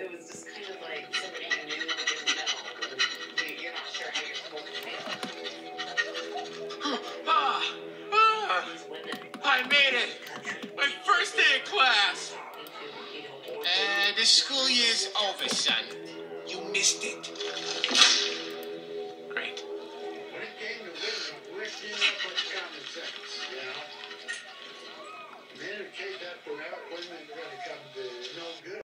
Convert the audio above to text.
it was just kind of like somebody you knew and didn't know. You're not sure how you're supposed to feel. I made it! My first day of class! The school year's over, son. You missed it.